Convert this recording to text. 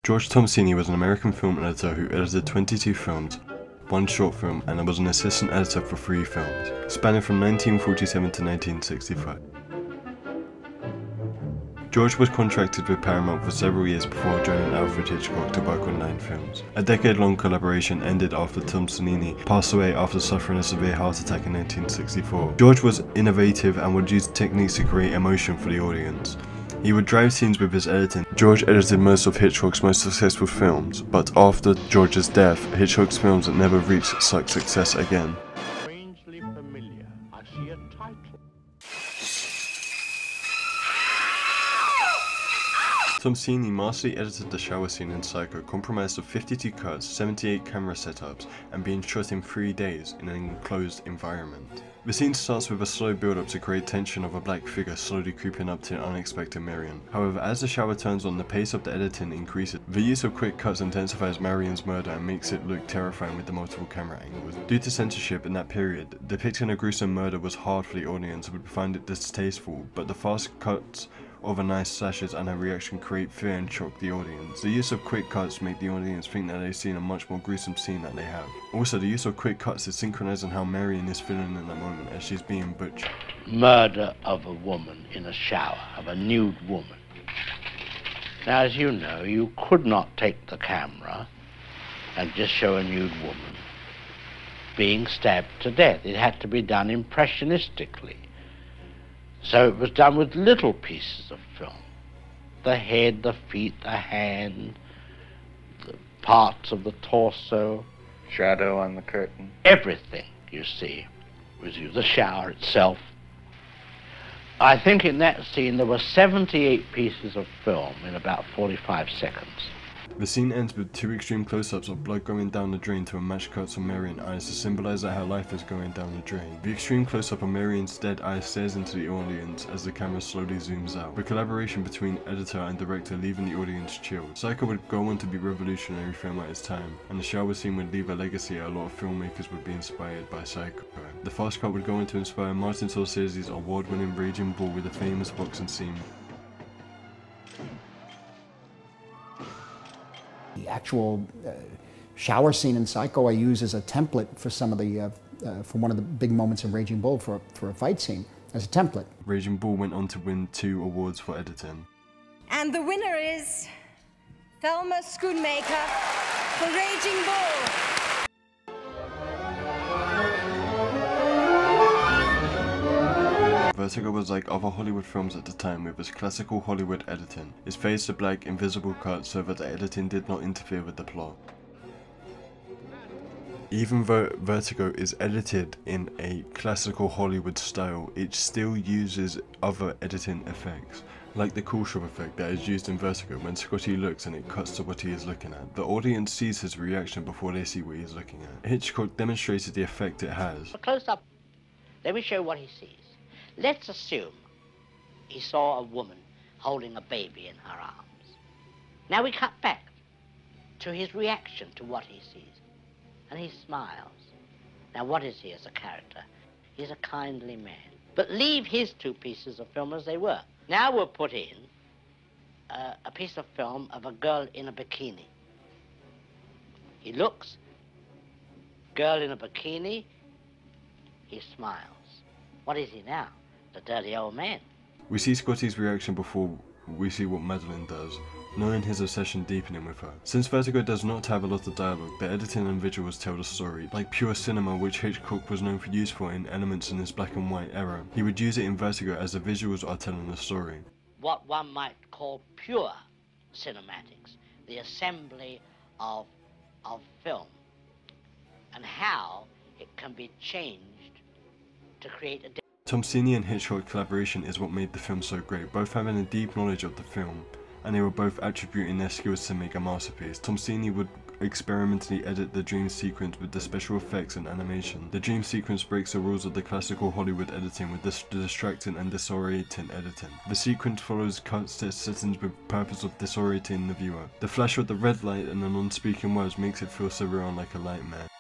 George Tomsini was an American film editor who edited 22 films, one short film, and was an assistant editor for 3 films, spanning from 1947 to 1965. George was contracted with Paramount for several years before joining Alfred Hitchcock to work on 9 films. A decade-long collaboration ended after Tomsini passed away after suffering a severe heart attack in 1964. George was innovative and would use techniques to create emotion for the audience. He would drive scenes with his editing. George edited most of Hitchcock's most successful films, but after George's death, Hitchcock's films never reached such success again. Strangely familiar. I see a title. Tomsini masterfully edited the shower scene in Psycho, comprised of 52 cuts, 78 camera setups, and being shot in 3 days in an enclosed environment. The scene starts with a slow build-up to create tension of a black figure slowly creeping up to an unexpected Marion. However, as the shower turns on, the pace of the editing increases. The use of quick cuts intensifies Marion's murder and makes it look terrifying with the multiple camera angles. Due to censorship in that period, depicting a gruesome murder was hard for the audience who would find it distasteful, but the fast cuts of a nice slashes and a reaction create fear and shock the audience. The use of quick cuts make the audience think that they've seen a much more gruesome scene than they have. Also, the use of quick cuts is synchronized on how Marion is feeling in that moment as she's being butchered. Murder of a woman in a shower, of a nude woman. Now, as you know, you could not take the camera and just show a nude woman being stabbed to death. It had to be done impressionistically. So it was done with little pieces of film. The head, the feet, the hand, the parts of the torso. Shadow on the curtain. Everything, you see, was used. The shower itself. I think in that scene there were 78 pieces of film in about 45 seconds. The scene ends with 2 extreme close-ups of blood going down the drain to a match cuts on Marion's eyes to symbolize that her life is going down the drain. The extreme close-up of Marion's dead eyes stares into the audience as the camera slowly zooms out. The collaboration between editor and director leaving the audience chilled. Psycho would go on to be a revolutionary film at its time, and the shower scene would leave a legacy a lot of filmmakers would be inspired by Psycho. The fast cut would go on to inspire Martin Scorsese's award-winning Raging Bull with the famous boxing scene. The actual shower scene in Psycho I use as a template for some of the, for one of the big moments in Raging Bull for a fight scene, as a template. Raging Bull went on to win 2 awards for editing. And the winner is Thelma Schoonmaker for Raging Bull. Vertigo was like other Hollywood films at the time with its classical Hollywood editing. It fades to black, invisible cuts so that the editing did not interfere with the plot. Even though Vertigo is edited in a classical Hollywood style, it still uses other editing effects, like the cool shot effect that is used in Vertigo when Scotty looks and it cuts to what he is looking at. The audience sees his reaction before they see what he is looking at. Hitchcock demonstrated the effect it has. A close-up, let me show what he sees. Let's assume he saw a woman holding a baby in her arms. Now we cut back to his reaction to what he sees. And he smiles. Now what is he as a character? He's a kindly man. But leave his 2 pieces of film as they were. Now we'll put in a piece of film of a girl in a bikini. He looks, girl in a bikini, he smiles. What is he now? The dirty old man. We see Scotty's reaction before we see what Madeline does, knowing his obsession deepening with her. Since Vertigo does not have a lot of dialogue, the editing and visuals tell the story. Like pure cinema, which Hitchcock was known for use for in elements in his black and white era, he would use it in Vertigo as the visuals are telling the story. What one might call pure cinematics, the assembly of film, and how it can be changed to create a Tomsini and Hitchcock collaboration is what made the film so great, both having a deep knowledge of the film, and they were both attributing their skills to make a masterpiece. Tomsini would experimentally edit the dream sequence with the special effects and animation. The dream sequence breaks the rules of the classical Hollywood editing with the distracting and disorienting editing. The sequence follows cut settings with the purpose of disorienting the viewer. The flash of the red light and the non-speaking words makes it feel surreal like a nightmare.